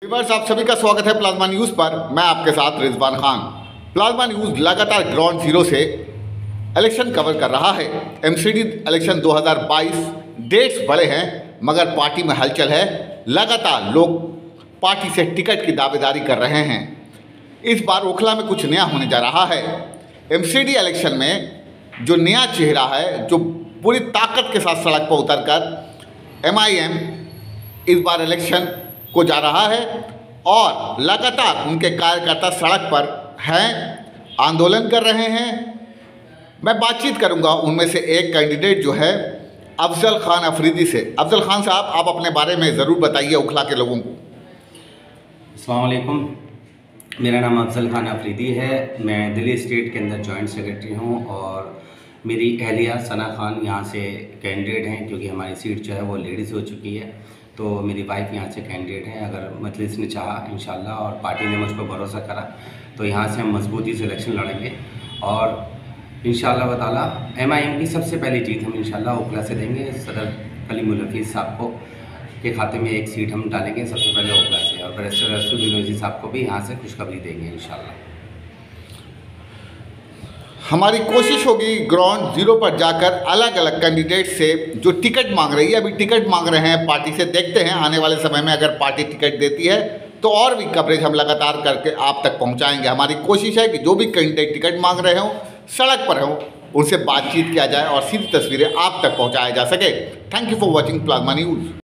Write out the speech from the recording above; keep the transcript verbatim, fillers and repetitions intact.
Viewers, आप सभी का स्वागत है प्लाज्मा न्यूज़ पर। मैं आपके साथ रिजवान खान। प्लाज्मा न्यूज़ लगातार ग्राउंड जीरो से इलेक्शन कवर कर रहा है। एमसीडी इलेक्शन दो हज़ार बाईस डेट्स बड़े हैं मगर पार्टी में हलचल है। लगातार लोग पार्टी से टिकट की दावेदारी कर रहे हैं। इस बार ओखला में कुछ नया होने जा रहा है। एमसीडी इलेक्शन में जो नया चेहरा है, जो पूरी ताकत के साथ सड़क पर उतरकर एमआईएम इस बार इलेक्शन को जा रहा है और लगातार उनके कार्यकर्ता सड़क पर हैं, आंदोलन कर रहे हैं। मैं बातचीत करूंगा उनमें से एक कैंडिडेट जो है अफजल खान अफरीदी से। अफजल खान साहब, आप अपने बारे में ज़रूर बताइए ओखला के लोगों को। अस्सलाम वालेकुम, मेरा नाम अफजल खान अफरीदी है। मैं दिल्ली स्टेट के अंदर जॉइंट सेक्रेटरी हूं और मेरी अहलिया सना खान यहाँ से कैंडिडेट हैं क्योंकि हमारी सीट जो है वो लेडीज़ हो चुकी है। तो मेरी वाइफ यहाँ से कैंडिडेट है। अगर मजलिस ने चाहा इंशाल्लाह और पार्टी ने मुझ पर भरोसा करा तो यहाँ से हम मजबूती से इलेक्शन लड़ेंगे और इंशाल्लाह ताला एमआईएम की सबसे पहली जीत हम इंशाल्लाह ओखला से देंगे। सदर कलीमुल हफीज़ साहब को के खाते में एक सीट हम डालेंगे सबसे पहले ओखला से और बैरिस्टर रसूल यूनिवर्सिटी साहब को भी यहाँ से खुशखबरी देंगे इंशाल्लाह। हमारी कोशिश होगी ग्राउंड जीरो पर जाकर अलग अलग कैंडिडेट से जो टिकट मांग रही है, अभी टिकट मांग रहे हैं पार्टी से, देखते हैं आने वाले समय में अगर पार्टी टिकट देती है तो और भी कवरेज हम लगातार करके आप तक पहुंचाएंगे। हमारी कोशिश है कि जो भी कैंडिडेट टिकट मांग रहे हों, सड़क पर हों, उनसे बातचीत किया जाए और सीधी तस्वीरें आप तक पहुँचाया जा सके। Thank you for watching Plasma news.